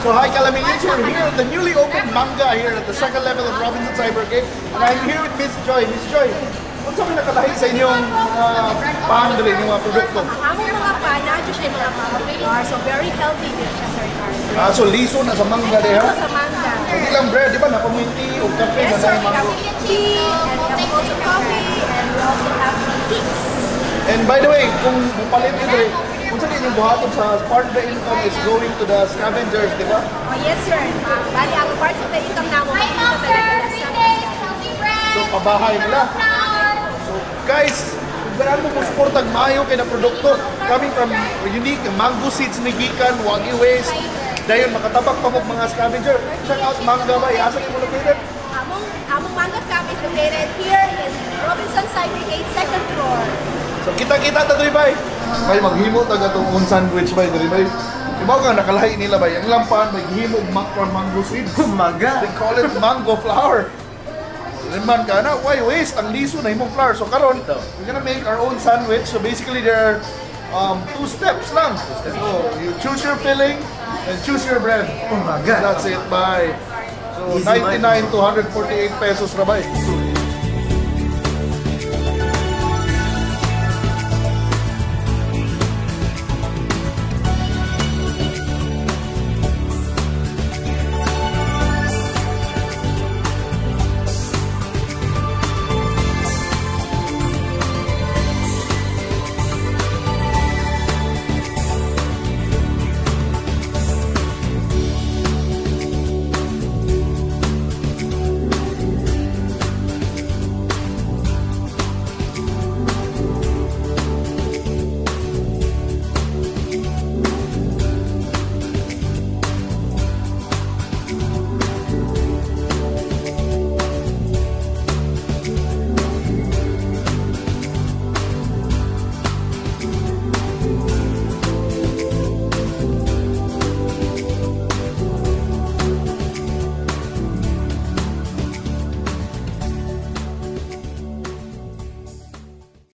So hi Kalami, we're here at the newly opened Mangga here at the second level of Robinsons Cybergate. And I'm here with Miss Joy. Miss Joy, ano sa mga nakalahi sa inyong pahandle, inyong mga produkto? Among mga pana, siya mga mga so very healthy din siya, sir. So liso na sa mangga de ha? Sa mangga. Hindi lang bread, di ba? Napamoy tea o kape Yes, na sir. ng We mango. have tea, and we have also coffee, and we also have cakes. And by the way, kung mupalit nyo dre, kung saan inyong buhaton sa part of the income is going to the scavengers, di ba? Oh, yes, sir. Bali, ang part of the income na mo, makikita talaga sa So pabahay nila. So guys, kung ganaan mo kung supportag maayo kay na produkto, coming from unique mango seeds ni Gikan, wagi waste, dayon makatabak pa mo mga scavenger. Check out Mangga ba? Asa kayo located? Among Mangga Cafe is located here in Robinsons Cybergate, second floor. So kita-kita ta diri bay. Bay maghimo ta gatong un sandwich bay diri bay. Ibaw ka nakalahi nila bay. Ang lampan may gihimo from mango seeds. Mangga. They call it mango flour. Liman ka na, why waste? Ang liso na himong flour. So karon, we're gonna make our own sandwich. So basically there are 2 steps lang. So you choose your filling and choose your bread. Oh my God. That's it, bye. So 99 to 148 pesos na bay.